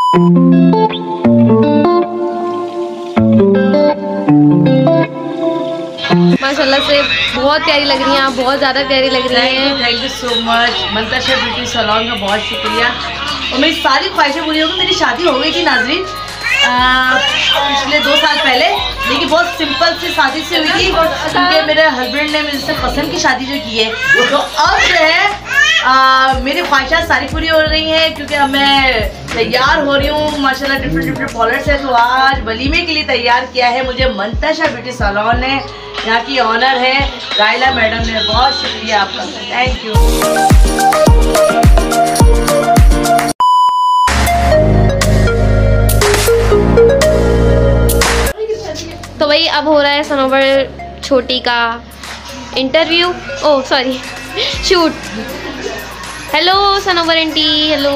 माशाल्लाह से बहुत प्यारी लग रही हैं आप, बहुत ज़्यादा प्यारी लग रही हैं। Thank you so much Mantasha beauty salon का बहुत शुक्रिया। और मेरी सारी ख्वाहिशें पूरी हो गई। मेरी शादी हो गई थी नाजरीन पिछले 2 साल पहले, लेकिन बहुत सिंपल सी शादी से हुई थी क्योंकि मेरे हस्बैंड ने मुझसे पसंद की शादी जो की है। तो अब जो है मेरी ख्वाहिशात सारी पूरी हो रही हैं क्योंकि अब मैं तैयार हो रही हूँ माशाल्लाह। डिफरेंट कलर से तो आज वलीमे के लिए तैयार किया है मुझे मंतशा ब्यूटी सैलून ने, यहाँ की ऑनर है रायला मैडम ने। बहुत शुक्रिया आपका, थैंक यू। तो भाई अब हो रहा है सनोवर छोटी का interview, oh sorry shoot. Hello Sanobar aunty, hello.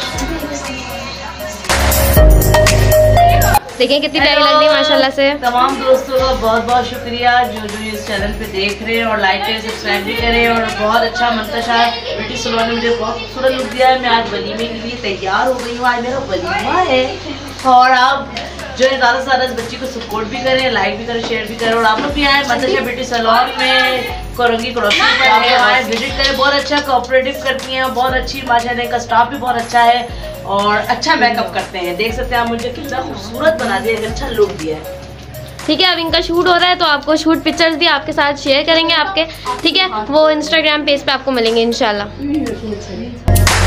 देखिए कितनी प्यारी लग रही है माशाल्लाह से। तमाम दोस्तों का बहुत बहुत शुक्रिया जो इस चैनल पे देख रहे हैं और लाइक करें, सब्सक्राइब भी करें। और बहुत अच्छा मंतशा ब्यूटी सैलून ने मुझे बहुत खूबसूरत लुक दिया है। मैं आज वलीमे के लिए तैयार हो गई हूँ, आज मेरा वलीमा है। और आप जो है ज़्यादा से ज़्यादा इस बच्ची को सपोर्ट भी करें, लाइक भी करें, शेयर भी करें। और आप लोग भी आए मंतशा ब्यूटी सैलून में कोरंगी कड़ोसी पर है, आए विजिट करें। बहुत अच्छा कोऑपरेटिव करती हैं, बहुत अच्छी माशाल्लाह, इनका स्टाफ भी बहुत अच्छा है और अच्छा मेकअप करते हैं। देख सकते हैं आप मुझे कितना खूबसूरत बना दिया, अच्छा लुक दिया है। ठीक है, अब इनका शूट हो रहा है तो आपको शूट पिक्चर्स भी आपके साथ शेयर करेंगे आपके, ठीक है, वो इंस्टाग्राम पेज पे आपको मिलेंगे इंशाल्लाह।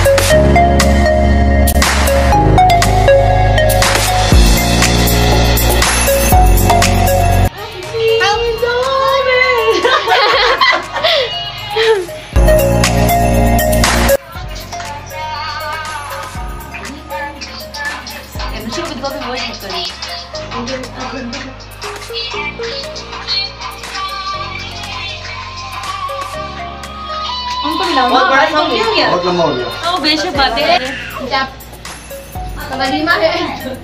उनको भी बहुत बड़ा सॉन्ग हो गया, बहुत लंबा हो गया। तो बेशक बातें वलीमा है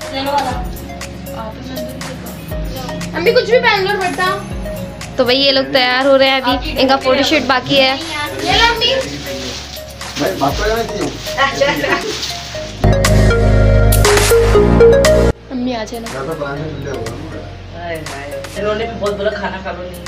अभी कुछ भी पहन लो बेटा। तो भाई ये लोग तैयार हो रहे हैं, अभी इनका फोटोशूट बाकी है। अम्मी आ जाए ना, इन्होंने भी बहुत बुरा खाना खा लो,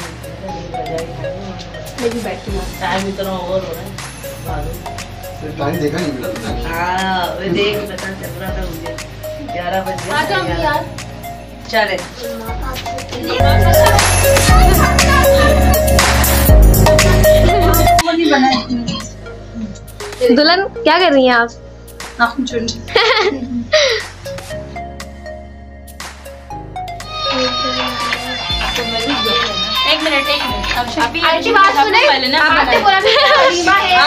मैं भी बैठी हूँ। टाइम इतना ओवर हो रहा है, टाइम देखा नहीं मिला तुमने? हाँ देख पता चल रहा था मुझे 11 बजे। आ जाओ अम्मी यार, चले दुल्हन क्या कर रही हैं आप? एक मिनट अच्छी बात सुने, आपने बोला वलीमा है।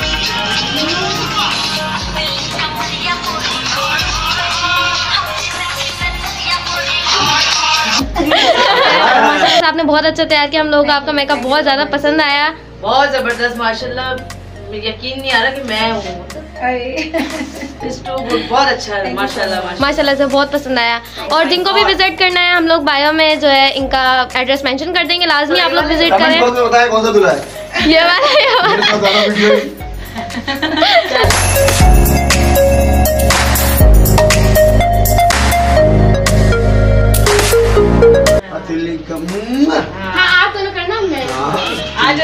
आपने बहुत अच्छा तैयार किया, हम लोगों को आपका मेकअप बहुत ज्यादा पसंद आया, बहुत जबरदस्त माशाल्लाह। यकीन नहीं आ रहा कि मैं हूँ, बहुत अच्छा है माशाल्लाह से बहुत पसंद आया। और जिनको भी विजिट करना है हम लोग बायो में जो है इनका एड्रेस मेंशन कर देंगे, लाजमी आप लोग विजिट करें। बताया कौन सा दूल्हा है? ये वाला हाँ आप दोनों करना, मैं आज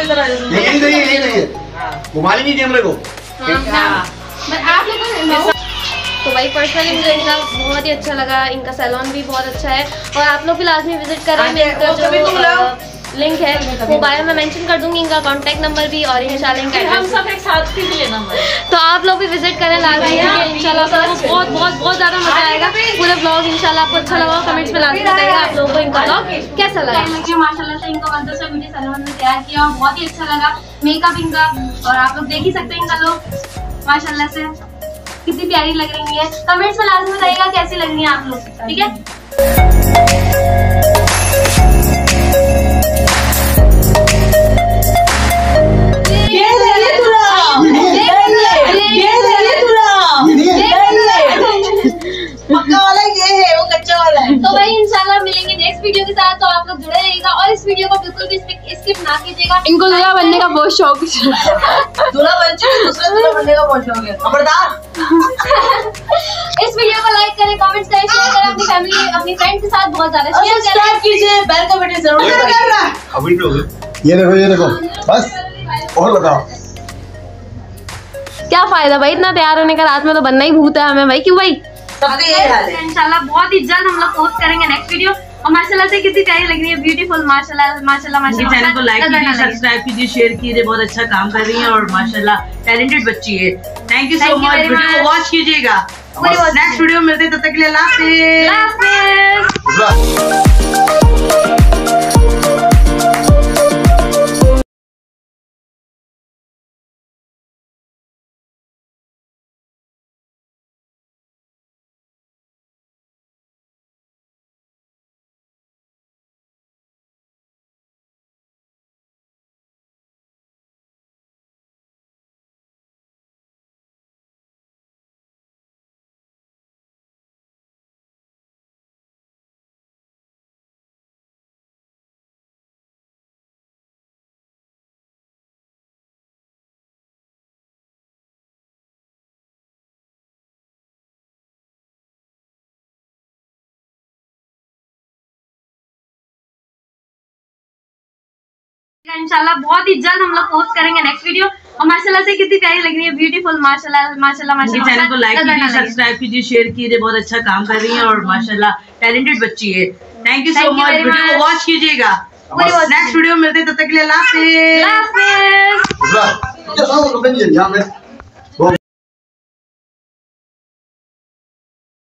घुमा नहीं कैमरे को। आप लोग तो भाई पर्सनली मुझे इनका बहुत ही अच्छा लगा, इनका सैलून भी बहुत अच्छा है और आप लोग भी लाजमी विजिट करें। इनका जो लिंक है वो बायो में मेंशन कर दूंगी, इनका कांटेक्ट नंबर भी और इंशाल्लाह इनका हम सब एक साथ भी लेना है, तो आप लोग भी विजिट करें लाजमी इंशाल्लाह। आपको बहुत बहुत बहुत ज़्यादा मजा आएगा। पूरा ब्लॉग इंशाल्लाह आपको अच्छा लगा, कमेंट्स में लाजमी बताइएगा आप लोगों को इनका ब्लॉग कैसा लगा। माशाल्लाह से इनको मंतशा ब्यूटी सैलून में तैयार किया और बहुत ही अच्छा लगा मेकअप इनका, और आप लोग देख ही सकते हैं इनका लुक माशाल्लाह से कितनी प्यारी लग रही है। कमेंट्स में लाजमी बताइएगा कैसी लग रही है आप लोग, ठीक है। तो भाई इंशाल्लाह मिलेंगे नेक्स्ट वीडियो के साथ, तो आप लोग जुड़े रहिएगा और इस वीडियो को बिल्कुल भी स्किप ना कीजिएगा। इनको दूल्हा बनने का बहुत शौक है, दूल्हा बन चुके, दूसरा दूल्हा बनने का बहुत शौक है, खबरदार। इस वीडियो को लाइक करें, कमेंट्स करें, शेयर करें अपनी फैमिली अपनी फ्रेंड्स के साथ बहुत ज्यादा शेयर करें। सब्सक्राइब कीजिए, बेल का बटन जरूर दबाइए। अभी तो ये देखो बस और बताओ क्या फायदा भाई इतना तैयार होने का, रात में तो बनना ही भूत है हमें भाई, क्यों भाई? सबका यही हाल है। इंशाल्लाह बहुत ही जल्द हम लोग पोस्ट करेंगे नेक्स्ट वीडियो। और माशाल्लाह से कितनी प्यारी लग रही है, ब्यूटीफुल, माशाल्लाह माशाल्लाह माशाल्लाह। चैनल को लाइक कीजिए, सब्सक्राइब कीजिए, शेयर कीजिए, बहुत अच्छा काम कर रही हैं और माशाल्लाह टैलेंटेड बच्ची है। Thank you so much. Video को वॉच कीजिएगा। नेक्स्ट वीडियो में मिलते हैं, तब तक के लिए अल्लाह हाफिज़। इंशाल्लाह बहुत ही जल्द हम लोग पोस्ट करेंगे नेक्स्ट वीडियो। और माशाल्लाह से कितनी प्यारी लग रही है, ब्यूटीफुल, माशाल्लाह माशाल्लाह माशाल्लाह। चैनल को लाइक कीजिए, सब्सक्राइब कीजिए, शेयर कीजिए, बहुत अच्छा काम कर रही हैं और माशाल्लाह टैलेंटेड बच्ची है। Thank you so much. Video को वॉच कीजिएगा। नेक्स्ट वीडियो में मिलते हैं, तब तक के लिए अल्लाह हाफिज़। यहाँ पे